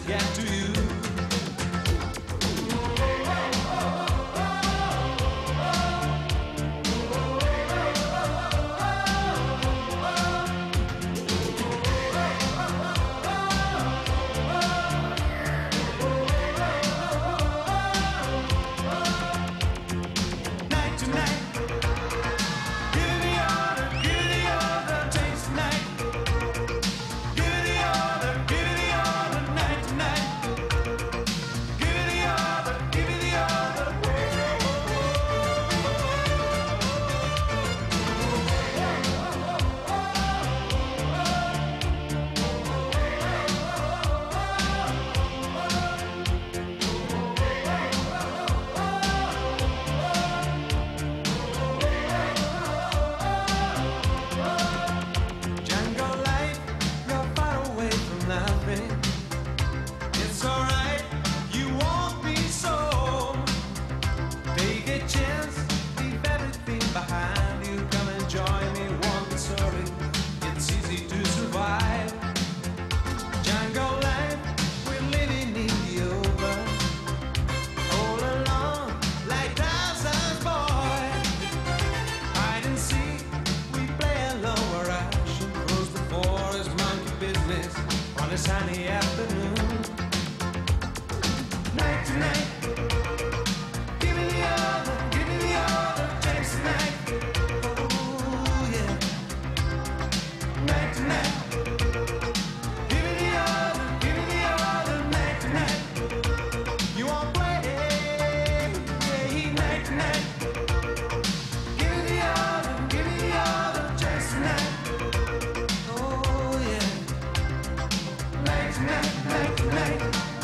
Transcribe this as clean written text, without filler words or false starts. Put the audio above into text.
get to you. It's alright, you won't be so. Take a chance, leave everything behind you. Come and join me, won't be sorry. It's easy to survive. Jungle life, we're living in the open. All alone, like Tarzan's boy. Hide and seek, we play alone where action goes the forest monkey business. On a sunny afternoon, night to night, give me the other, chase the night. Oh yeah, night to night, give me the other, night to night. You won't play, yeah, night to night. Give me the other, chase the night. Oh yeah. Night, night, night, night.